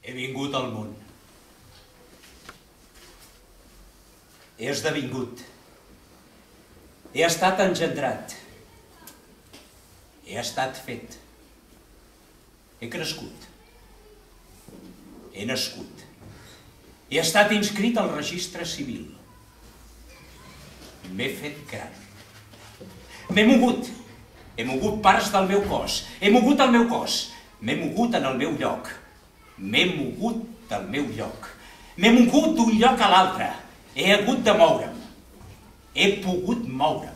He vingut al món. He esdevingut. He estat engendrat. He estat fet. He crescut. He nascut. He estat inscrit al registre civil. M'he fet gran. M'he mogut. He mogut parts del meu cos. He mogut el meu cos. M'he mogut en el meu lloc. M'he mogut del meu lloc. M'he mogut d'un lloc a l'altre. He hagut de moure'm. He pogut moure'm.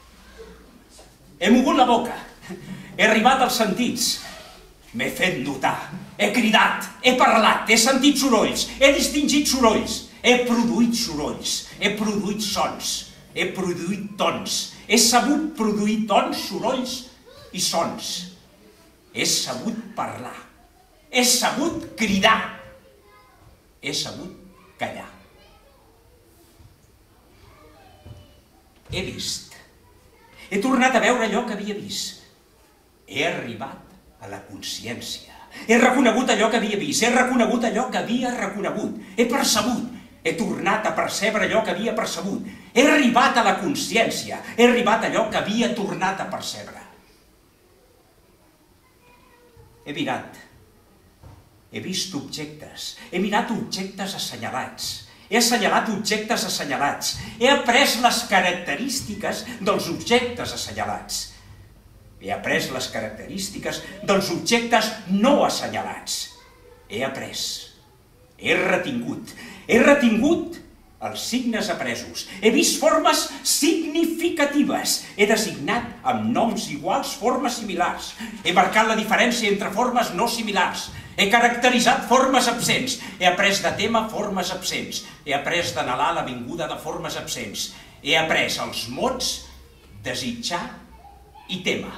He mogut la boca. He arribat als sentits. M'he fet notar. He cridat. He parlat. He sentit sorolls. He distingit sorolls. He produït sorolls. He produït sons. He produït tons. He sabut produir tons, sorolls i sons. He sabut parlar. He sabut cridar. He sabut callar. He vist. He tornat a veure allò que havia vist. He arribat a la consciència. He reconegut allò que havia vist. He reconegut allò que havia reconegut. He percebut. He tornat a percebre allò que havia percebut. He arribat a la consciència. He arribat a allò que havia tornat a percebre. He mirat. He vist objectes. He mirat objectes assenyalats. He assenyalat objectes assenyalats. He après les característiques dels objectes assenyalats. He après les característiques dels objectes no assenyalats. He après. He retingut. He retingut els signes apresos. He vist formes significatives. He designat amb noms iguals formes similars. He marcat la diferència entre formes no similars. He caracteritzat formes absents. He après de tema formes absents. He après d'anhelar la vinguda de formes absents. He après els mots desitjar i tema.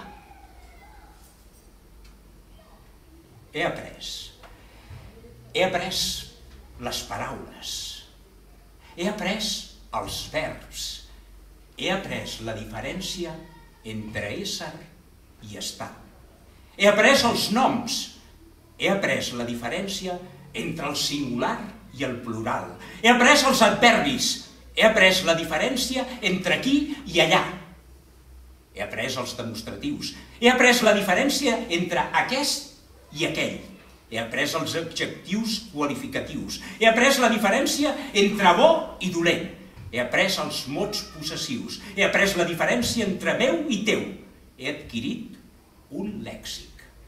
He après. He après les paraules. He après els verbs. He après la diferència entre ésser i estar. He après els noms. He après la diferència entre el singular i el plural. He après els adverbis. He après la diferència entre aquí i allà. He après els demostratius. He après la diferència entre aquest i aquell. He après els adjectius qualificatius. He après la diferència entre bo i dolent. He après els mots possessius. He après la diferència entre meu i teu. He adquirit un lèxic.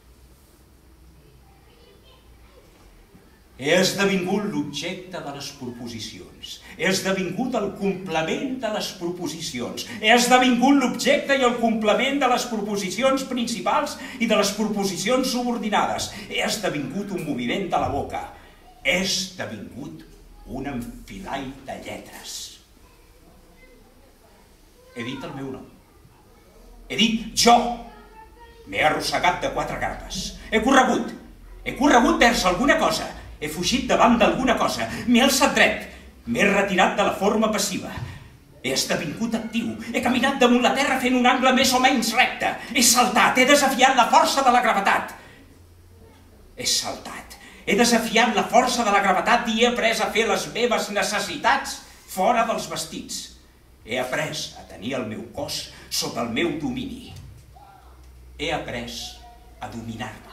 He esdevingut l'objecte de les proposicions. He esdevingut el complement de les proposicions. He esdevingut l'objecte i el complement de les proposicions principals i de les proposicions subordinades. He esdevingut un moviment de la boca. He esdevingut un enfilall de lletres. He dit el meu nom. He dit jo. M'he arrossegat de 4 garpes. He corregut. He corregut vers alguna cosa. He fugit davant d'alguna cosa. M'he alçat dret. M'he retirat de la forma passiva. He esdevingut actiu. He caminat damunt la terra fent un angle més o menys recte. He saltat. He desafiat la força de la gravetat. He saltat. He desafiat la força de la gravetat i he après a fer les meves necessitats fora dels vestits. He après a tenir el meu cos sota el meu domini. He après a dominar-me.